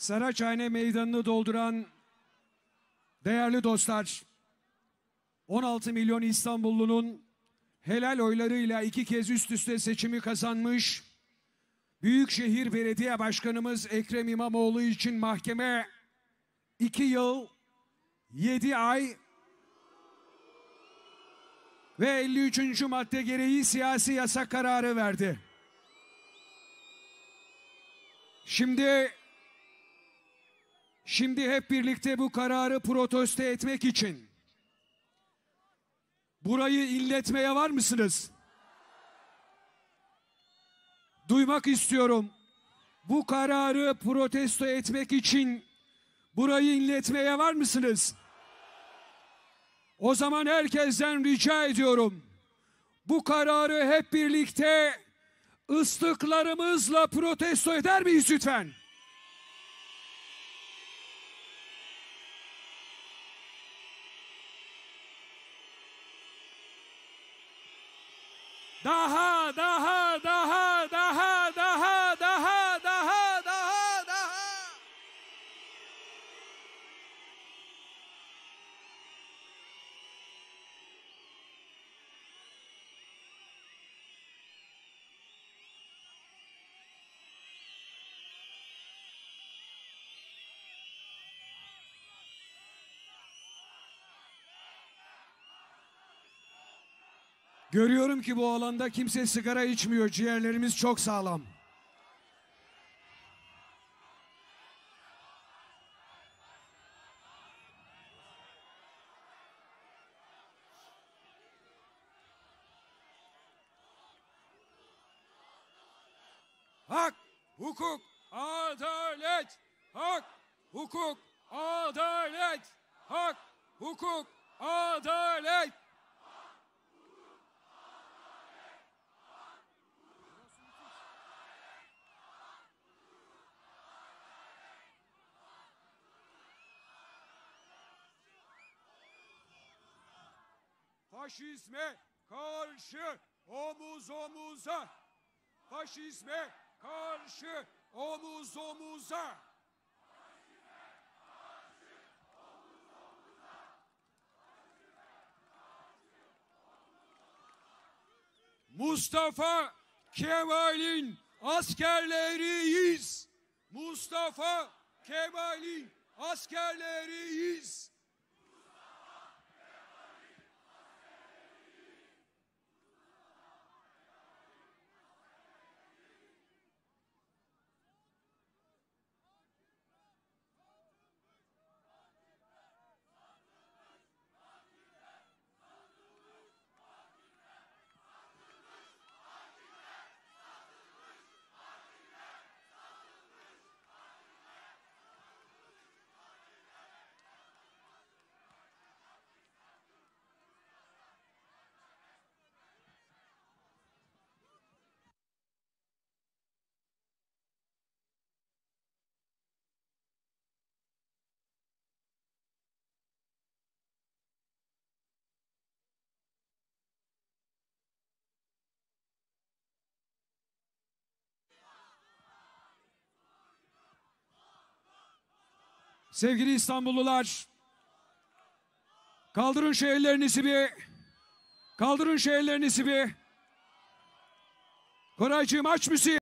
Saraçhane Meydanı'nı dolduran değerli dostlar, 16 milyon İstanbullunun helal oylarıyla 2 kez üst üste seçimi kazanmış Büyükşehir Belediye Başkanımız Ekrem İmamoğlu için mahkeme 2 yıl 7 ay ve 53. madde gereği siyasi yasak kararı verdi. Şimdi hep birlikte bu kararı protesto etmek için burayı inletmeye var mısınız? Duymak istiyorum. Bu kararı protesto etmek için burayı inletmeye var mısınız? O zaman herkesten rica ediyorum. Bu kararı hep birlikte ıslıklarımızla protesto eder miyiz lütfen? Daha. Görüyorum ki bu alanda kimse sigara içmiyor. Ciğerlerimiz çok sağlam. Hak, hukuk, adalet. Hak, hukuk, adalet. Hak, hukuk, adalet. Faşizme karşı omuz omuza. Faşizme karşı omuz omuza. Mustafa Kemal'in askerleriyiz. Mustafa Kemal'in askerleriyiz. Sevgili İstanbullular, kaldırın şu ellerinizi bir. Kaldırın şu ellerinizi bir. Koraycığım aç müziği.